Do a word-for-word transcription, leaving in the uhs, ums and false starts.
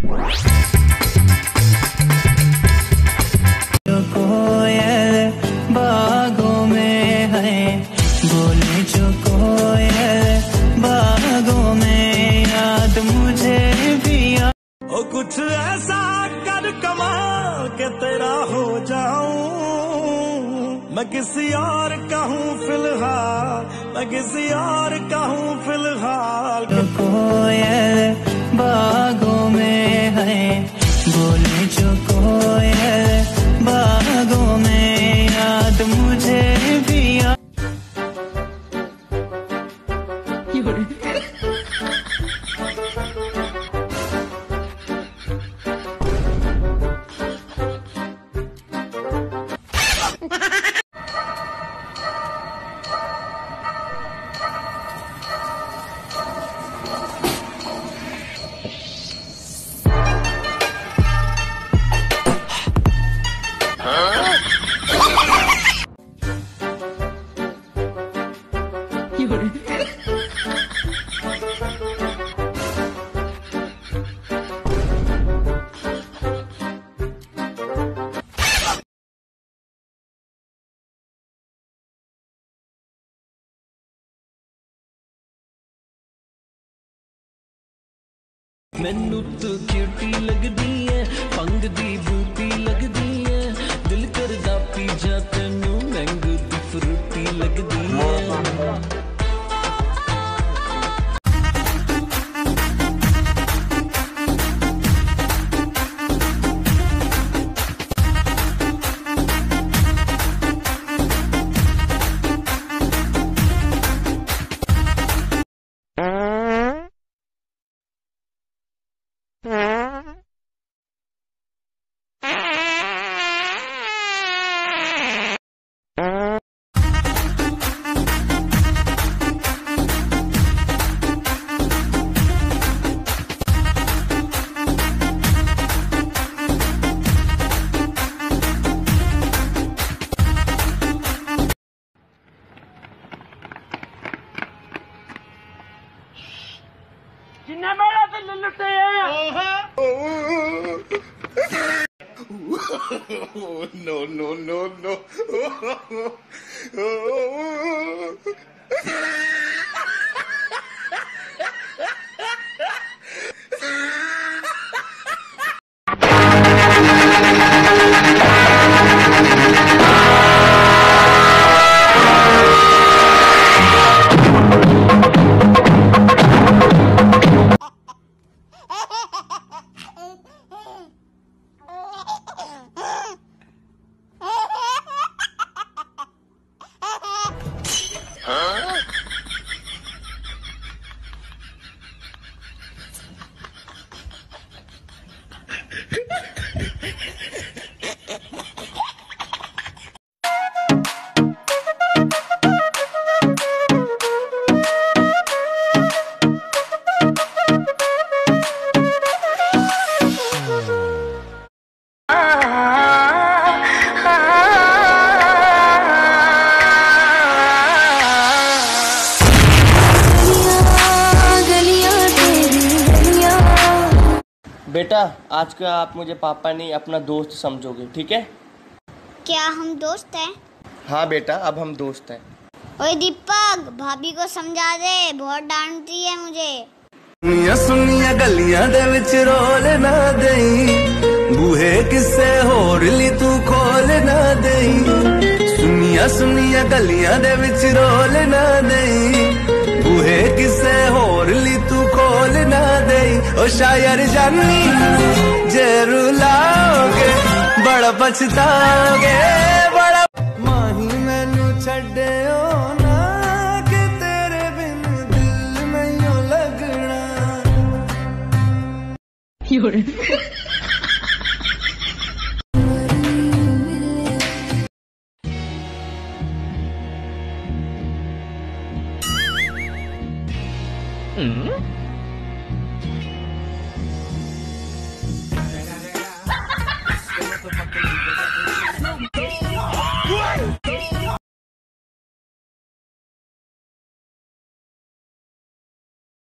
कोयल बागों में है, बोले जो कोयल बागों में, याद मुझे भी आ... ओ कुछ ऐसा कर कमाल के तेरा हो जाऊं, मैं किसी और का हूँ फिलहाल, मैं किसी और का हूँ फिलहाल। कोयल बागों में है, बोले जो कोयल बागों में, याद मुझे भी आ... मैनू तो क्यूटी लगदी है, पंग दी बूटी लगदी है, दिल करदा पी जा तेनू, मैंगो दी फ्रूटी लगदी है। जिन्ने मेरा दिल लुटे नो नो नो नो बेटा आज का आप मुझे पापा नहीं अपना दोस्त समझोगे, ठीक है? क्या हम दोस्त हैं? हाँ बेटा अब हम दोस्त हैं। ओए दीपक, भाभी को समझा दे, बहुत डांटती है मुझे। सुनिया सुनिया गलियां दे विच रोल ना देई, बूहे किसे होर ली तू खोल ना देई। सुनिया सुनिया गलियां दे विच रोल ना देई, बूहे किसे होर ली तू खोल ना देई। ओ शायर जानी जे रुलाओगे बड़ा पछताओगे, बड़ा माही मैनू छड्डियो ना कि तेरे बिन दिल नहीं लगना। Hmm?